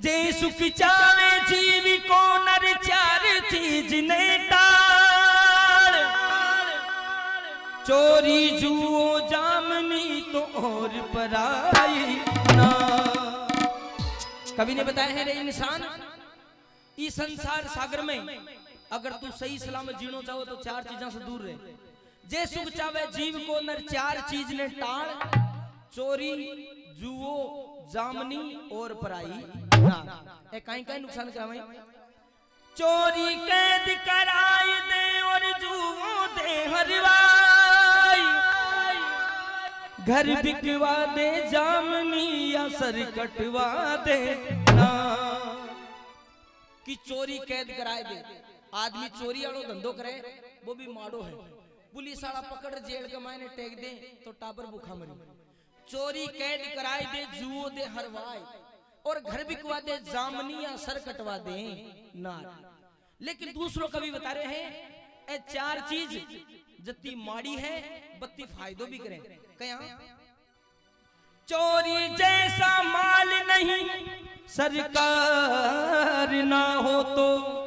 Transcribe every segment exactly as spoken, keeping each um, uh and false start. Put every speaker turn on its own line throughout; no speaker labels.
जे सुख चावे जीव को नर चार चीज ने टाल, चोरी जुओ जामनी तो और पराई ना। कवि ने बताया है रे इंसान, इस संसार सागर में अगर तू सही सलामत जीनो चाहो तो चार चीजों से दूर रहे। जे सुख चावे जीव को नर चार चीज ने टाल, चोरी जुओ जामनी और पराई ना। ए काई काई नुकसान करावे, चोरी कैद कराई दे और जुओ दे हरवाई, घर बिकवा दे जामनी या सर कटवा दे ना। कि चोरी कैद कराए दे, आदमी चोरी वालों धंधो करे वो भी माड़ो है, पुलिस वाला पकड़ जेल के मायने टेक दे तो टाबर भूखा मरी। चोरी कैद कराए दे जुओ दे हरवाए और घर बिकवा दे जामनी या सर कटवा दे ना। लेकिन दूसरों कवि बता रहे हैं ए चार चीज जत्ती माड़ी है बत्ती फायदो भी करे। क्या चोरी जैसा माल नहीं सरकार ना हो तो,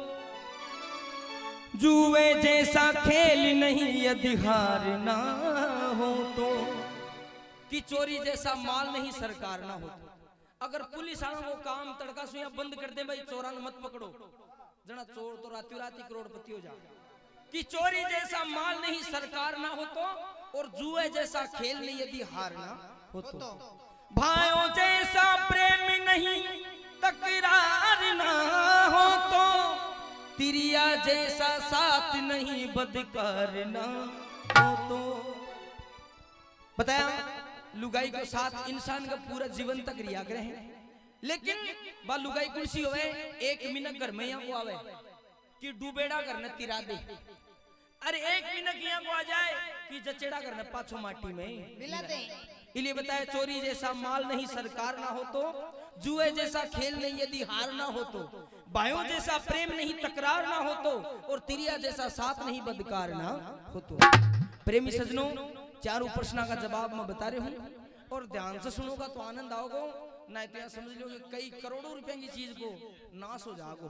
जुए जैसा खेल नहीं यदि हार ना हो तो। कि चोरी जैसा माल नहीं सरकार ना हो तो, अगर पुलिस वालों को काम तड़का सुइया बंद कर दे भाई चोरा मत पकड़ो, जना चोर तो राती राती करोड़पति हो जा। कि चोरी जैसा माल नहीं सरकार ना हो तो, और जुए जैसा खेल नहीं यदि हार ना हो तो। भाइयों जैसा प्रेम नहीं तकरार ना हो तो, तिरिया जैसा साथ नहीं बदकार ना हो तो। बताया लुगाई को साथ इंसान का पूरा जीवन तक रिया करे हैं, लेकिन बा लुगाई कुर्सी होवे एक मिनट घर में यहाँ को आवे कि डूबेड़ा करने तिरा दे, अरे एक मिनट यहाँ को आ जाए कि जचेड़ा करने पाछो माटी में मिला दे। इसलिए बताया चोरी जैसा माल नहीं सरकार ना हो तो, जुए जैसा खेल नहीं यदि हार ना हो तो, भाइयों जैसा प्रेम नहीं तकरार ना हो तो, और तिरिया जैसा साथ नहीं बदकार ना हो तो। प्रेमी सजनों, चारों प्रश्न का जवाब मैं बता रहे हूँ और ध्यान से सुनोगा तो आनंद आओगे, नहीं तो समझ लो कि कई करोड़ों रुपए की चीज को नाश हो जाओगे।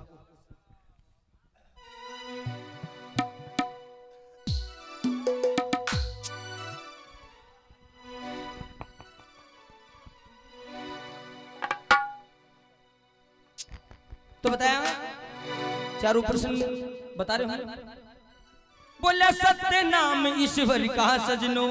तो बताया चारों प्रश्न बता रहे हूं। बोला सत्य नाम ईश्वर का सजनों,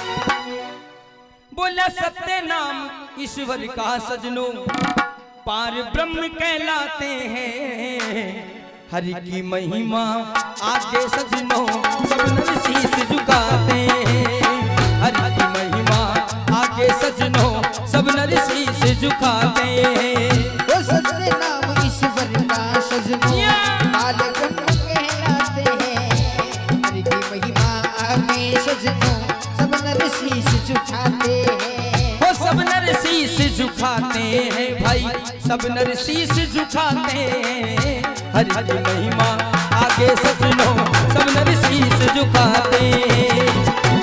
बोला सत्य नाम ईश्वर का सजनों, पार ब्रह्म कहलाते हैं। हरि की महिमा आगे सजनों सब नर शीश झुकाते हैं। हरि की महिमा आगे सजनों सब नर शीश झुकाते हैं।
वो सत्य नाम ईश्वर का सजनों पार ब्रह्म कहलाते हैं। हरि की महिमा आगे सजनों सब नर शीश झुकाते हैं।
वो सब नर शीश झुकाते हैं भाई, सब नर शीश झुकाते हैं। हरि की महिमा आगे सजनों सब नर शीश झुकाते हैं।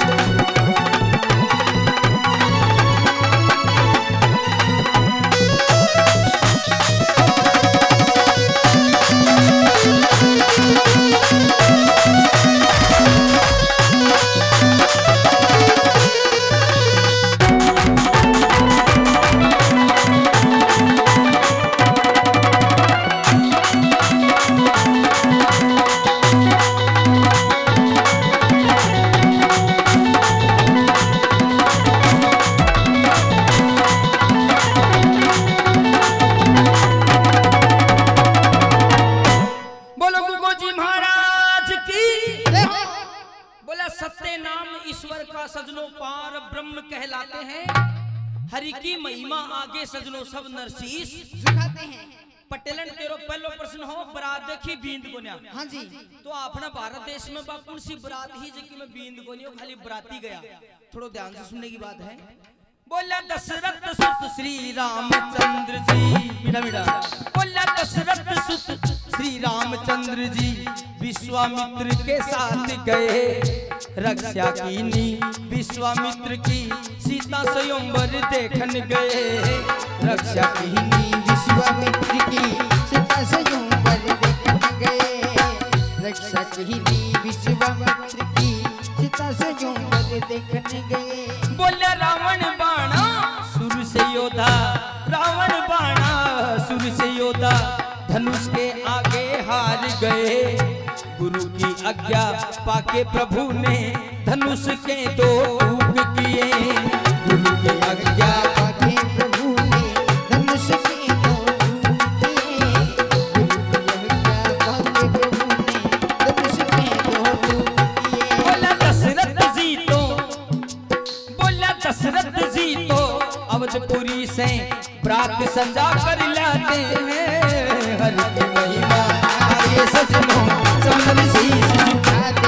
हरि की महिमा आगे सजनों सब नरसीस
झुकाते हैं।
पटेलन तेरो पहलो प्रश्न हो बरात देखी बींद को न्या।
हाँ जी।
तो अपना भारत देश में बाकुल सी बरात ही जबकि में बींद को नहीं हो, खाली बराती गया। थोड़ा ध्यान से सुनने की बात है। बोला दशरथ सुत श्री रामचंद्र जी, मीठा मीठा बोला दशरथ सुत श्री रामचंद्र जी विश्वामित्र के साथ गए रक्षा कीनी। विश्वामित्र की सीता स्वयंवर देखन गए रक्षा कीनी।
विश्वामित्र
धनुष के आगे हार गए। गुरु की आज्ञा पाके प्रभु ने धनुष के दो टूक किए। गुरु की आज्ञा
पाके प्रभु ने धनुष के दो टूक किए। गुरु की आज्ञा पाके प्रभु ने धनुष के दो टूक किए।
बोला दशरथ जी तो बोला दशरथ जी तो अवधपुरी से प्रात संजा कर लाते हैं। हर की महिमा आगे सजनों सब शीश झुकाते।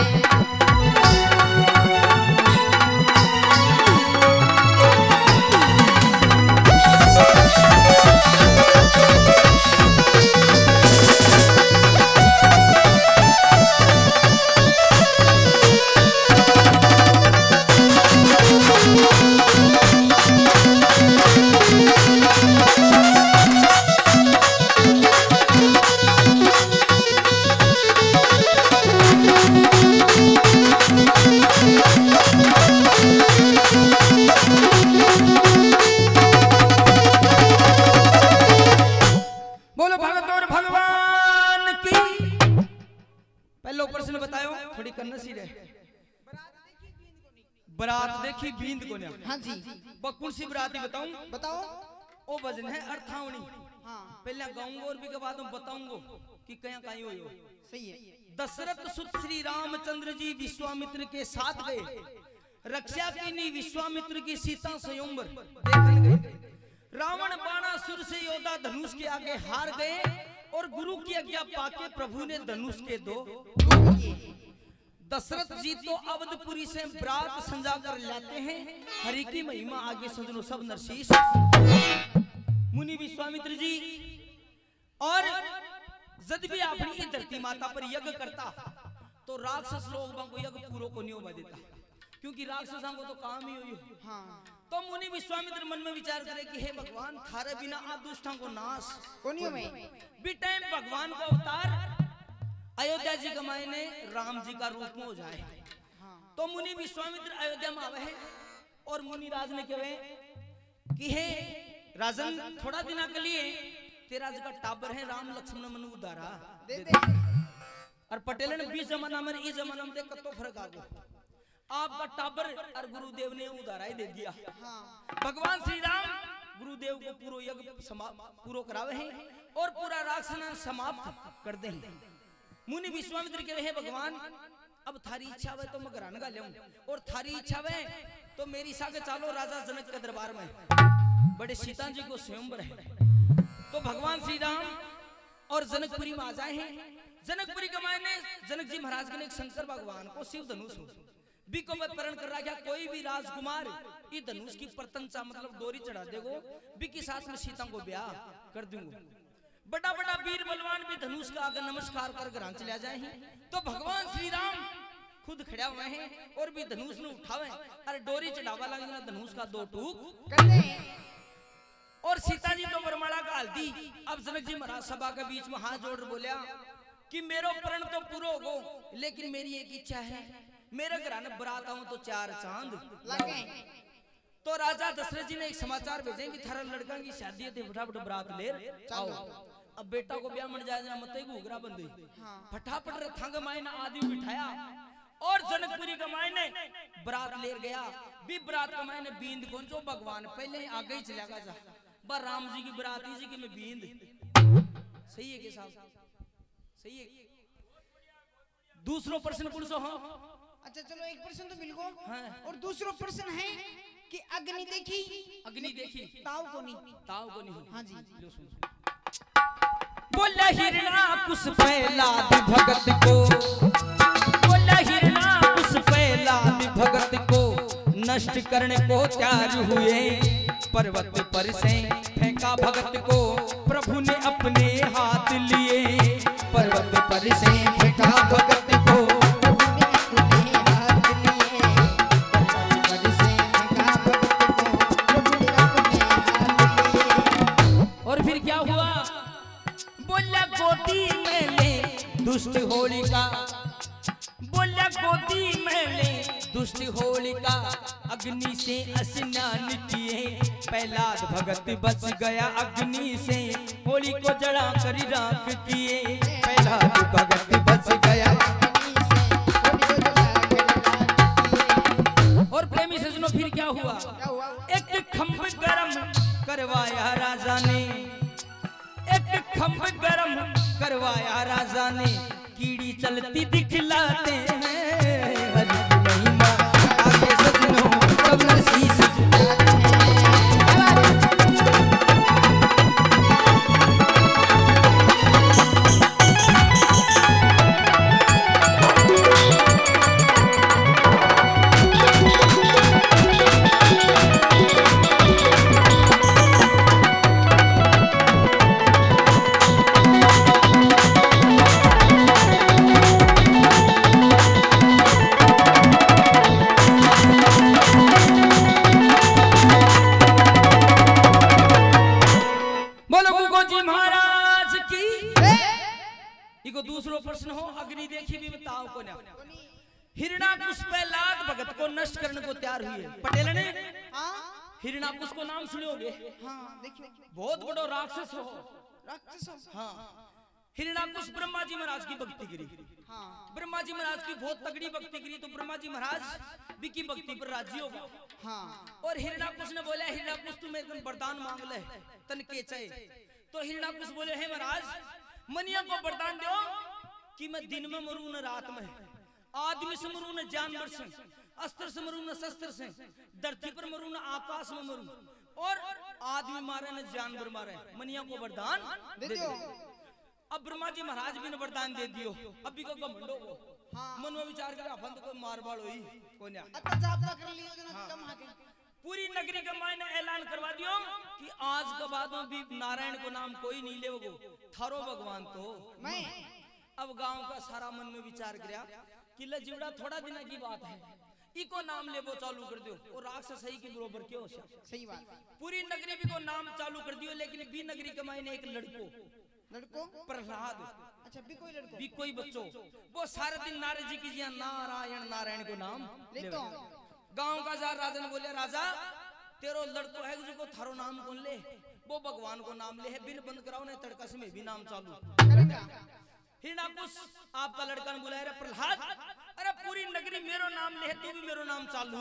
बरात देखी बींद को ने।
हाँ जी
कौन सी बराती बताऊं?
बताओ।
ओ भजन है अर्थावणी।
हाँ
पहले गाऊंगा और भी के बाद बताऊंगा कि कया कहीं हुई हो।
सही है।
दशरथ सुत श्री रामचंद्र जी विश्वामित्र के साथ गए। रक्षा कीनी विश्वामित्र की सीता स्वयंवर देखने गए। रावण बाणासुर से योद्धा धनुष के आगे हार गए और गुरु की आज्ञा पाके प्रभु ने धनुष के दो। दशरथ जी तो अवधपुरी से बरात संजा कर लाते हैं। हरि की महिमा आगे सजनो सब नरशीस। मुनि विश्वामित्र जी और जब भी अपनी धरती माता पर यज्ञ करता तो राक्षस लोग को यज्ञ पूरा को नहीं होगा देता, क्योंकि राक्षसों को तो काम ही हुई।
हाँ
तो मुनि विश्वामित्र मन में विचार करे कि हे भगवान थारे बिना आप दुष्टों को नाश
कोनियों में
भी टाइम भगवान का अवतार अयोध्या जी के मायने राम जी का रूप में हो जाए।
हाँ।
तो मुनि विश्वामित्र अयोध्या में आवे और मुनि राज ने कहे कि हे राजन थोड़ा दिना के लिए तेरा का टाबर है राम लक्ष्मण मनु उदारा
दे दे।
और पटेल ने बीस जमाना में इस जमाना में देख कतो फर्क आ गया। आपका टाबर और गुरुदेव ने उदारा ही दे दिया।
हाँ।
भगवान श्री राम गुरुदेव को पूरा यज्ञ पूरा करावे हैं और पूरा राक्षस समाप्त कर दे। मुनि विश्वामित्र के रहे भगवान अब थारी इच्छा है तो मैं घरान का लेऊं और थारी इच्छा है तो मेरी सागे चालो राजा जनक के दरबार में। बड़े सीता जी को स्वयंवर है। तो भगवान श्री राम और जनकपुरी में आ जाए हैं। जनकपुरी के मायने जनक जी महाराज के ने एक शंकर भगवान को शिव धनुष बी को मत परण कर रहा क्या कोई भी राजकुमार ई धनुष की प्रतंचा मतलब डोरी चढ़ा देगो बी के साथ में सीता को ब्याह कर दूंगा। बड़ा बड़ा वीर बलवान भी धनुष का आगे नमस्कार कर घर चले जाए हैं। तो भगवान श्री राम खुद खड़ा हुए हैं और भी धनुष ने उठावे अरे डोरी चढ़ावा लगे ना धनुष का दो टूक
कर दे।
और सीता जी तो वरमाला का हल्दी। अब जनक जी महाराज सभा के बीच में हाथ जोड़ बोलिया कि मेरो प्रण तो पूरा हो लेकिन मेरी एक इच्छा है मेरे घर बरात आऊं तो चार चांद
लगे।
तो राजा दशरथ जी ने एक समाचार भेजे कि थारा लड़का की शादी थे फटाफट बरात ले आओ। अब बेटा को ब्याह मन जाए मत घूघरा बंदे फटाफट रथा के मायने आदमी बिठाया और जनकपुरी के मायने बरात ले गया। भी बरात के मायने बींद कौन जो भगवान पहले ही आगे ही चलेगा जा बर राम जी की बराती जी की में बींद सही है के साहब सही है। दूसरो प्रश्न पूछो। हाँ
अच्छा चलो एक प्रश्न तो मिल गो।
हाँ।
और दूसरा प्रश्न है कि अग्नि देखी
अग्नि देखी
ताव को नहीं
ताव को नहीं।
हाँ जी
लो सुन बोला हिरणा कुछ पहला भगत को बोला हिरणा कुछ पहला भगत को नष्ट करने को तैयार हुए। पर्वत पर से फेंका भगत को प्रभु ने अपने हाथ लिए। पर्वत पर से फेंका भगत को और फिर क्या हुआ बोला गोदी में ले दुष्ट होलिका बोला गोदी में ले दुष्ट होलिका अग्नि से स्नान किए। प्रहलाद भगत बच गया अग्नि से वो होली को जड़ा करी राख किए, पहला भगत बच गया। और प्रेमी सजनों फिर क्या हुआ, एक खंभ गरम करवाया राजा ने, एक खंभ गरम करवाया राजा ने, कीड़ी चलती दिखलाते हैं हरि की महिमा आगे सजनों सब नरसीस झुकाते हैं। दूसरो प्रश्न हो, अग्नि देखी भी बताओ को ना। हिरणाकुश पहलाद भगत को नष्ट करने को तैयार हुई है। पटेल ने हिरणाकुश को नाम सुनोगे? हाँ, देखिए बहुत बड़ा राक्षस हो, राक्षस। हाँ, हिरणाकुश ब्रह्मा जी महाराज की भक्ति करी। हाँ, ब्रह्मा जी महाराज की बहुत तगड़ी भक्ति करी, तो ब्रह्मा जी महाराज भी की भक्ति पर राजी होगा। हाँ, और हिरणाकुश ने बोला, हिरणाकुश तुम एकदम वरदान मांग ले तन के चाहे। तो हिरणाकुश बोले, हे महाराज मनिया को वरदान दो कि मैं दिन में मरूं न रात में, आदमी से मरूं न जानवर से, अस्त्र से मरूं न शस्त्र से, धरती पर मरूं न आकाश में मरूं, और आदमी मारे न जानवर मारे, मनिया को वरदान दे दो। अब ब्रह्मा जी महाराज भी ने वरदान दे दियो। अभी को घमंडो को मन में विचार कर अपन तो कोई मार बाड़ होई कोन्या कर लियो जना कम आके पूरी नगरी का मायने ऐलान करवा दियो कि आज के बाद में भी नारायण को नाम कोई नहीं लेवो, थारो भगवान तो मैं। अब गांव का सारा मन में विचार करया कि लजीवड़ा थोड़ा दिन की बात है, इको नाम लेबो चालू कर दियो, और राक्षस सही के बरोबर क्यों हो? सही बात। पूरी नगरी भी को नाम चालू कर दियो, लेकिन बी नगरी के मायने एक लड़को लड़को प्रहलाद, अच्छा भी कोई लड़को भी कोई बच्चों, वो सारा दिन नारद जी की जिया नारायण नारायण को नाम लेतो। गांव का जार राजा ने बोले, राजा तेरो लड़को है जिसको थारो नाम कौन ले, वो भगवान को नाम ले है, बिन बंद कराओ ने तड़का से में भी नाम चालू करेंगे। हिरणाकुश आपका लड़का ने बुलाया, प्रहलाद अरे पूरी नगरी मेरो नाम ले है, तू भी मेरो नाम चालू।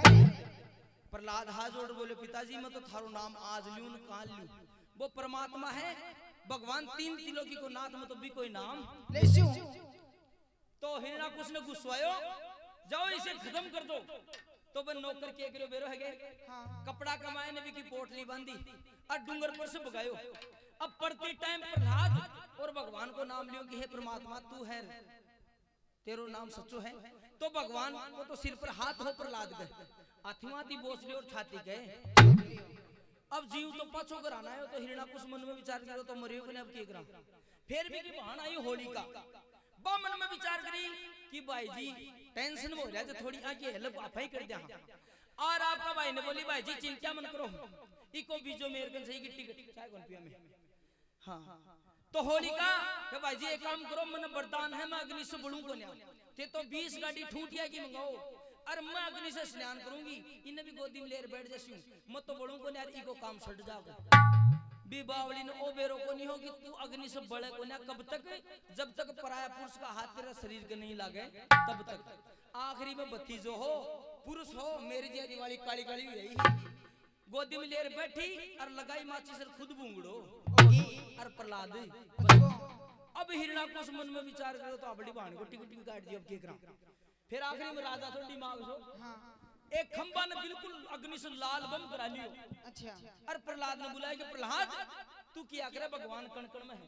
प्रहलाद हाथ जोड़ बोले, पिताजी मैं तो थारो नाम आज लूं न काल लूं, वो परमात्मा है भगवान तीन त्रिलोकी को नाथ में तो भी कोई नाम ले। तो हिरणाकुश ने गुस्सायो, जाओ इसे खत्म कर दो। तो बन नौकर के करो बेरो है हाँ। कपड़ा कमाए ने भी की पोटली बांधी और डूंगर पर से भगायो। अब पड़ते टाइम प्रहलाद और भगवान को नाम लियो कि हे परमात्मा तू है, तेरो नाम सच्चो है। तो भगवान को तो सिर पर हाथ हो प्रहलाद गए, आथिमाती बोस लियो और छाती गए। अब जीव तो पाछो कर आना है, तो हिरणाकुश मन में विचार करो तो मरियो को अब केकरा फिर भी की बहाना आई होली का। बा मन में विचार करी कि भाई जी टेंशन हो रहा है, थोड़ी आगे हेल्प आप ही कर दिया। और आपका भाई ने बोली, भाई जी चिंता मन करो, इको बीजो मेरे कन सही की टिकट चाय कौन पिया में। हाँ, तो होली का कि भाई जी एक काम करो, मन वरदान है मैं अग्नि से बढ़ूं को न्या, ते तो बीस गाड़ी ठूटिया की मंगाओ, और मैं अग्नि से स्नान करूंगी, इन्हें भी गोदी में लेर बैठ जैसी मैं तो बढ़ूं को यार, इको काम सट जाओ। बी बावली ने ओ बेरो को नहीं होगी, तू अग्नि से बड़े को ना, कब तक जब तक पराया पुरुष का हाथ तेरा शरीर के नहीं लागे तब तक। आखिरी में भतीजो हो पुरुष हो, मेरी जैसी वाली काली काली यही गोदी में लेर बैठी और लगाई माची से खुद बूंगड़ो और प्रहलाद। अब हिरणाकुश मन में विचार करो तो बड़ी बहन को टिकट भी काट दी, अब क्या करा। फिर आखिरी में राजा तो दिमाग हो हाँ। एक खंबा ने बिल्कुल अग्नि से लाल बम करा लियो। अच्छा। और प्रहलाद ने बुलाया कि प्रहलाद तू क्या करे, भगवान कण कण में है।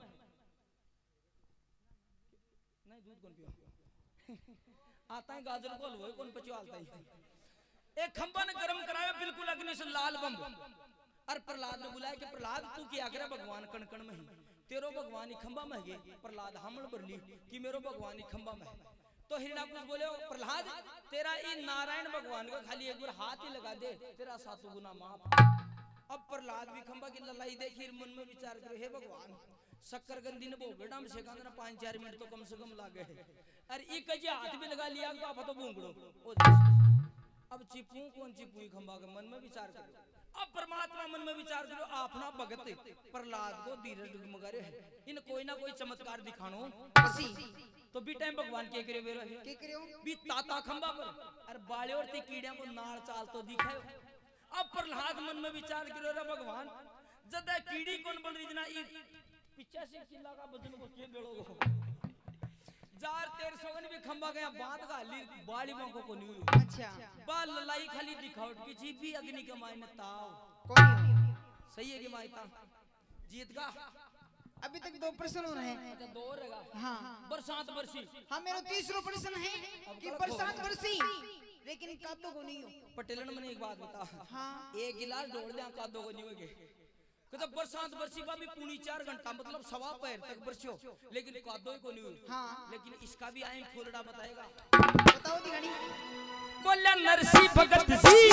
नहीं दूध कौन पियो आता है, गाजर को हलवा कौन पचवालता है। एक खंबा ने गरम कराया बिल्कुल अग्नि से लाल बम। और प्रहलाद ने बुलाया कि प्रहलाद तू क्या करे, भगवान कण कण में है, तेरो भगवान ही खंबा में है। प्रहलाद हमल बरली कि मेरो भगवान ही खंबा में है। तो हिरणाकुश बोले, प्रहलाद तेरा ये नारायण भगवान का खाली एक बार हाथ ही लगा दे, तेरा सातों गुना माफ। अब प्रहलाद भी खंबा की ललाई देखी, मन में विचार करे, हे भगवान शक्कर गंदी ने बोगड़ा में से कहना पांच चार मिनट तो कम से कम लागे है, अरे एक जी हाथ भी लगा लिया तो आप तो बूंगड़ो। अब चिपू कौन चिपू खंबा के मन में विचार करे, अब परमात्मा मन में विचार करो अपना भगत प्रहलाद को धीरज डगमगा रहे है इन कोई ना कोई चमत्कार दिखानो
बसी
तो बी टाइम भगवान के करे बेरो
के करियो
बी ताता खंबा पर अरे बाले और ती कीड़ियां को नाल चाल तो दिखायो। अब प्रहलाद मन में विचार करो रे भगवान जदा कीड़ी कौन बोल रही जना ई पिचासी किला का वजन को के बेड़ो गो जार तेर सगन भी खंबा गया बात गाली बाली को को नहीं
अच्छा
बाल ललाई खाली दिखावट की जी भी अग्नि के मायने ताव
कौन
सही है कि मायता जीत का
अभी तक दो प्रश्न हो रहे हैं
अच्छा दो रहेगा
हाँ
बरसात बरसी
हाँ मेरा तीसरा प्रश्न है कि बरसात बरसी लेकिन कादो को नहीं हो
पटेलन मैंने एक बात बता
हाँ
एक गिलास ढोल दिया कादो को नहीं होगे जब बरसात बरसी बा भी पूरी चार घंटा मतलब सवा पैर तक बरसियो लेकिन कादो को नहीं हुई
हाँ
लेकिन इसका भी आएं फूलड़ा बताएगा
बताओ दिहाड़ी
बोला नरसी भगत जी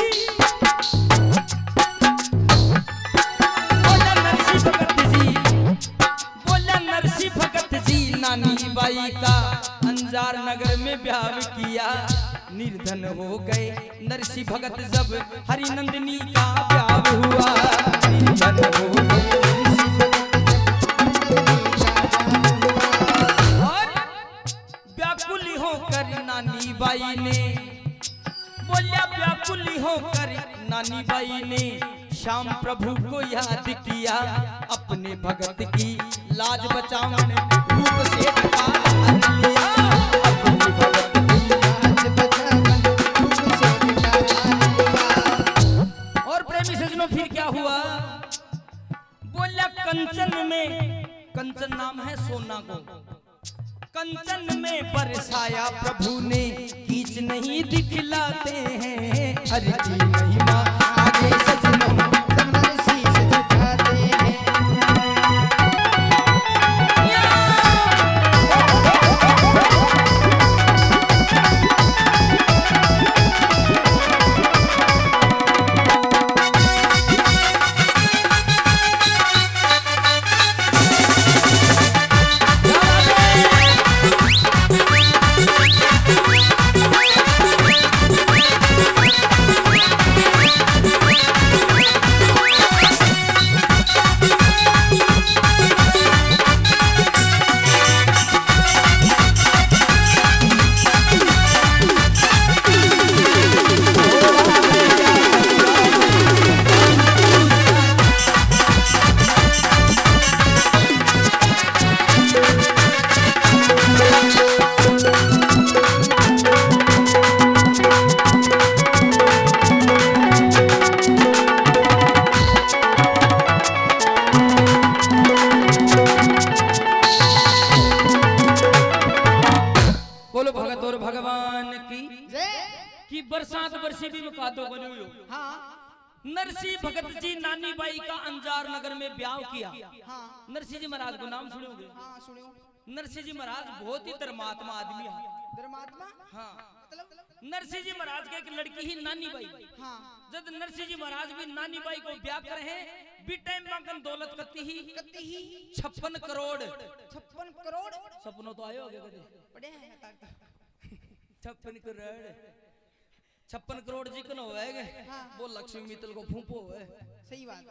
बोला नरसी भगत जी बोला नरसी भगत जी नानी बाई का अंजार नगर में ब्याह किया निर्धन हो गए नरसी भगत जब हरिनंदिनी का ब्याह हुआ निर्धन हो गए और व्याकुली होकर नानी बाई ने बोलिया व्याकुली होकर नानी बाई ने श्याम प्रभु को याद किया अपने भगत की लाज बचावन रूप से ढका लिया अपने भगत की लाज बचावन रूप से ढका लिया। और प्रेमी सजनों फिर क्या हुआ बोलिया कंचन में कंचन नाम है सोना को कंचन में बरसाया प्रभु ने कीच नहीं दिखलाते हैं हरि की महिमा आगे सजनों
सबने शीश झुकाते हैं
बरसात बरसी भी कादो बनी हुई
हाँ
नरसी भगत जी नानी बाई का अंजार नगर में ब्याह किया।
हाँ
नरसी जी महाराज को नाम सुनोगे?
हाँ सुनियो।
नरसी जी महाराज बहुत ही धर्मात्मा आदमी है।
धर्मात्मा?
हाँ
मतलब
नरसी जी महाराज के एक लड़की ही नानी बाई।
हाँ
जब नरसी जी महाराज भी नानी बाई को ब्याह कर हैं बी टाइम बांकन दौलत कत्ती ही
कत्ती ही
छप्पन करोड़
छप्पन करोड़
सपनों तो आए होगे कदे
पढ़े हैं
छप्पन करोड़ छप्पन करोड़ जी कन होएगे। हाँ। वो लक्ष्मी मित्तल को फूंपो है।
सही बात।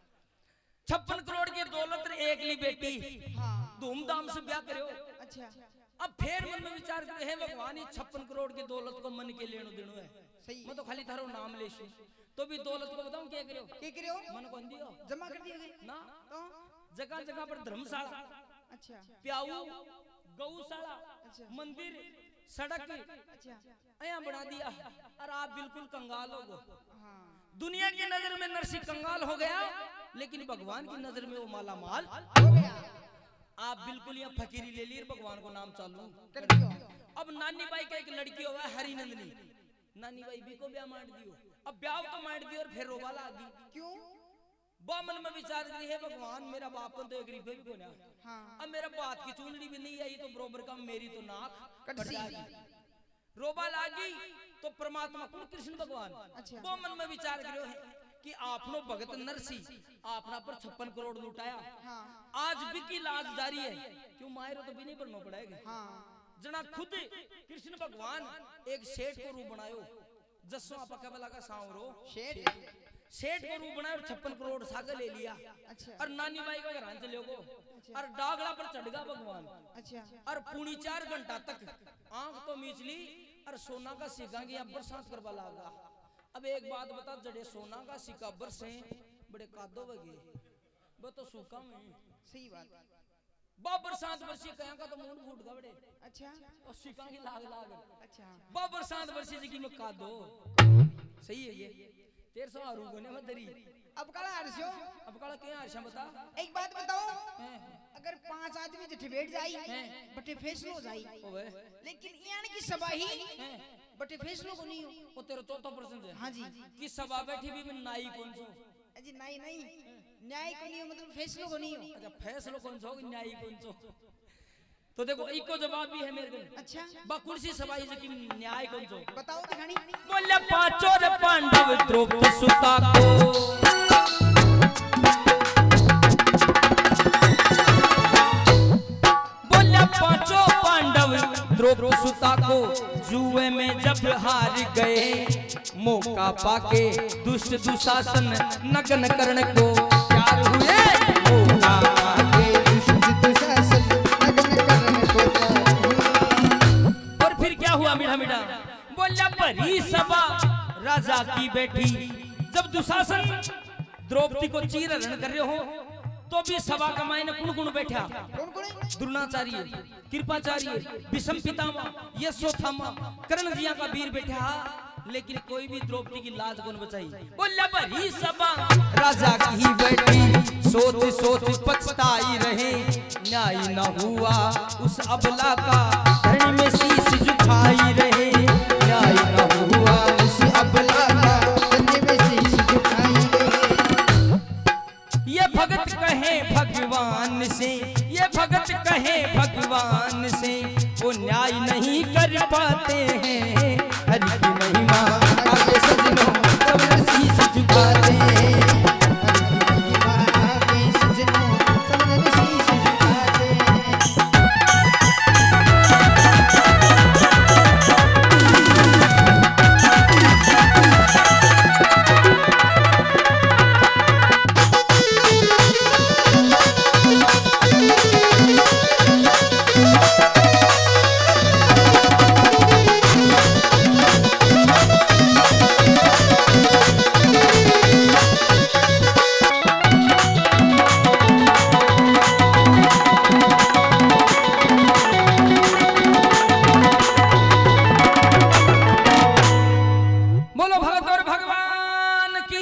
छप्पन करोड़ की दौलत एक ली बेटी।
हाँ।
धूमधाम से ब्याह करो।
अच्छा
अब फिर मन में विचार करते हैं भगवान छप्पन करोड़ की दौलत को मन के लेनो देनो है।
सही।
मैं तो खाली थारो नाम ले शी तो भी दौलत को बताऊं क्या करो
क्या करो
मन को दियो
जमा कर दिया
ना
तो
जगह जगह पर धर्मशाला
अच्छा
प्याऊ गौशाला
अच्छा
मंदिर सड़क
अच्छा
अया बना दिया और आप बिल्कुल कंगाल हो गए।
हाँ।
दुनिया की नजर में नरसी कंगाल हो गया लेकिन भगवान की नजर में वो माला माल
हो गया।
आप बिल्कुल यहाँ फकीरी ले लिए भगवान को नाम चालू
कर दियो।
अब नानी बाई का एक लड़की हुआ है हरिनंदनी नानी बाई भी को ब्याह मार दियो। अब ब्याह तो मार दियो और फिर रोवाला आ गई
क्यों
बा मन में विचार करी है भगवान मेरा बाप तो एक रिफे भी कोना।
हाँ।
अब मेरा बात की चुनरी भी नहीं आई तो बरोबर का मेरी तो नाक
कट
जाएगी रोबा लागी तो परमात्मा कौन कृष्ण भगवान
अच्छा।
वो मन में विचार करो है कि आपनो भगत नरसी आपना पर छप्पन करोड़ लुटाया।
हाँ।
आज भी की लाज जारी है क्यों मायरो तो भी नहीं बनना पड़ेगा।
हाँ।
जना खुद कृष्ण भगवान एक सेठ को रूप बनायो जसो आपा कबला का सांवरो
शेठ
सेठ को रूप बनाया और छप्पन करोड़ सागर ले लिया।
अच्छा।
और नानी माई का घर चले गो और डागला पर चढ़ गया भगवान।
अच्छा।
और पूरी चार घंटा तक आंख तो मीच ली और सोना का सिक्का की अब बरसात करवा लगा। अब एक बात बता, जड़े सोना का सिक्का बरसे बड़े कादो बगे वो तो सूखा में।
सही बात।
बाबर सांत बरसी कया का तो मुंह फूट गया बड़े।
अच्छा।
और सिक्का की लाग लाग।
अच्छा।
बाबर सांत बरसी जी की मैं कादो सही है ये तेरे सौ आरू कोने में दरी।
अब काला हर्षो
अब काला क्या हर्षा बता।
एक बात बताओ,
हैं
अगर पांच आदमी जठे बैठ जाई
हैं
बटे फैसलो जाई,
ओए
लेकिन यानी की सबाही
हैं
बटे फैसलो को नहीं हो।
वो तेरा चौथा प्रश्न है।
हाँ जी।
कि सभा बैठी भी मैं नाई कौन सो।
अजी नहीं नहीं, न्याय को नहीं हो मतलब फैसलो को नहीं हो।
अच्छा फैसलो कौन सो न्यायी कौन सो। तो देखो इको जवाब भी है मेरे को।
अच्छा।
बा कुर्सी सभाई से कि न्याय कौन सो।
बताओ दिखानी।
बोले पांचों रे पांडव द्रौपदी सुता को बोले पांचों पांडव द्रौपदी सुता को जुए में जब हार गए, मौका पाके दुष्ट दुशासन नग्न करण को प्यार हुए। मौका पाके दुष्ट दुशासन नग्न करण को और फिर क्या हुआ मीठा मीठा। बोला भरी सभा राजा की बैठी। जब दुशासन द्रौपदी को चीर हरण कर रहे हो तो भी सभा का मायने कुण कुण बैठा।
कौन कौन है?
द्रोणाचार्य, कृपाचार्य, भीष्म पितामह, यशोथामा, कर्ण जिया का वीर बैठा, लेकिन कोई भी द्रौपदी की लाज कौन बचाई। बोला भरी सभा राजा की बैठी, सोच सोच पछताई रहे, न्याय न हुआ उस अबला का, धरनी में शीश झुकाई रहे, न्याय न हुआ उस अबला का, धरनी में शीश झुकाई रहे। ये भगत कहे भगवान से, ये भगत कहे भगवान से, वो न्याय नहीं कर पाते हैं। हरि की महिमा आगे सजनों सब शीश झुकाते हैं।
हरि की महिमा आगे सजनों सब शीश झुकाते हैं।
बोलो भगत और भगवान की।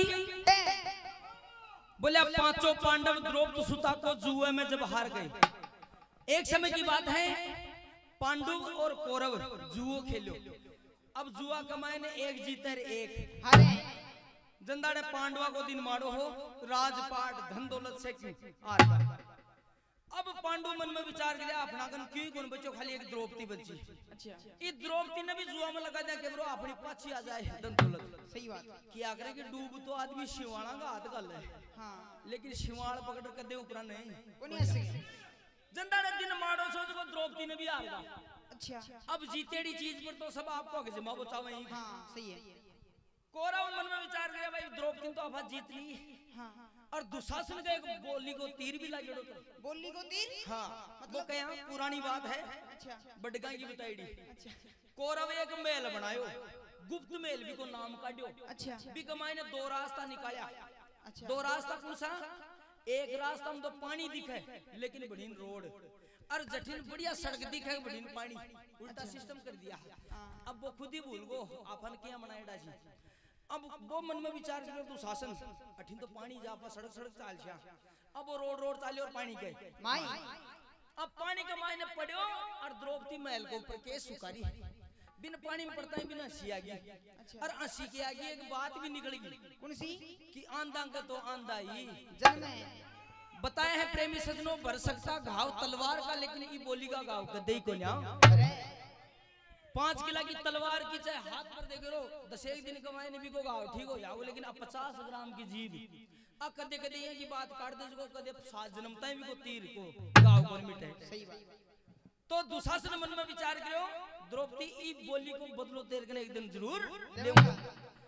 बोले पांचों पांडव द्रौपदी सुता को जुए में जब हार गए, एक समय की बात है, पांडु और कौरव जुओ खेलो। अब जुआ कमाए ने एक जीते एक
हारे
जंदाड़े पांडवा को दिन मारो हो, राजपाट धन दौलत से हार गया। अब पांडु मन में विचार किया अपना कन क्यों कौन बच्चों खाली एक द्रौपदी बची।
अच्छा।
ये द्रौपदी ने भी जुआ में लगा दिया कि ब्रो अपनी पाछी आ जाए धन दौलत।
सही बात।
क्या करे कि डूब तो आदमी शिवाणा का हाथ गल है।
हाँ।
लेकिन शिवाड़ पकड़ कर दे ऊपर नहीं
कौन ऐसे?
जंदाड़े दिन मारो सोच को द्रौपदी ने भी हार गया।
अच्छा।
अब जीतेड़ी चीज पर तो सब आपको आगे जमा बचावे।
हाँ सही है।
कौरव मन में विचार किया भाई द्रौपदी तो आप जीत ली।
हाँ।
और दुशासन का एक बोली को तीर भी लागेड़ो तो
बोली को तीर?
हाँ
मतलब?
वो क्या पुरानी बात है।
अच्छा।
बड़गा की बताईडी।
अच्छा।
कौरव एक मेल बनायो, गुप्त मेल भी को नाम काटियो।
अच्छा।
भी कमाई ने दो रास्ता निकाला।
अच्छा।
दो रास्ता कौन सा? एक रास्ता में तो पानी दिखे लेकिन बढ़िन रोड, और जठिन बढ़िया सड़क दिखे बढ़िन पानी, उल्टा सिस्टम कर दिया। अब वो खुद ही भूल गो अपन क्या मनाएडा जी। अब वो मन में विचार करे तो शासन अठिन तो पानी जा पा सड़क सड़क चाल छा। अब वो रोड रोड चाले और पानी गए
माई।
अब पानी के मायने पड़ो और द्रौपदी महल को ऊपर के सुकारी बिन पानी में पड़ता है बिना हंसी आ गई। और हंसी के आगे एक बात भी निकल गई।
कौन सी?
कि आंधा का तो आंधा ही
जन्म है।
बताया है प्रेमी सजनों, भर सकता घाव तलवार का लेकिन ये बोली का घाव गद्दे को न्याओ।
अरे
पांच किला की तलवार की चाहे हाथ पर देख रो दस एक दिन कमाए नहीं भी को गाओ ठीक हो जाओ, लेकिन अब पचास ग्राम की जीभ अब कदे कदे ये की बात काट दे को कदे सात जन्मता है भी को तीर को गाओ को मिटे।
सही बात।
तो दुशासन मन में विचार करो द्रौपदी ई बोली को बदलो तेरे के एक दिन जरूर लेऊंगा।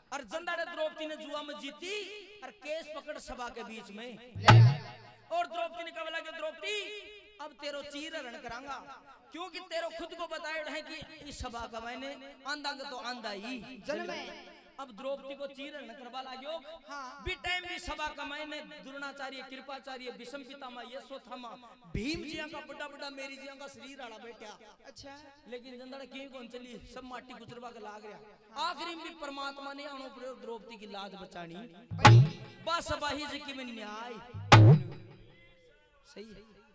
और जंदाड़े द्रौपदी ने जुआ में जीती और केस पकड़ सभा के बीच में। और द्रौपदी ने कहा लगे द्रौपदी अब तेरो चीर रण करांगा, क्योंकि तेरो खुद को बताया है कि इस सभा का मैंने आंदा तो आंदा ही
जन्म।
अब द्रौपदी को चीर रण करवा लाग्यो। हाँ। भी टाइम भी सभा का मैंने द्रोणाचार्य कृपाचार्य विषम पितामह यशोत्थामा भीम जिया का बड़ा बड़ा मेरी जिया का शरीर आड़ा बैठा। अच्छा लेकिन जंदड़ क्यों कौन चली सब माटी गुजरवा के लाग रहा। आखिरी में भी परमात्मा ने अणु प्रयोग द्रौपदी की लाज बचानी बस बाही जी की में न्याय सही है।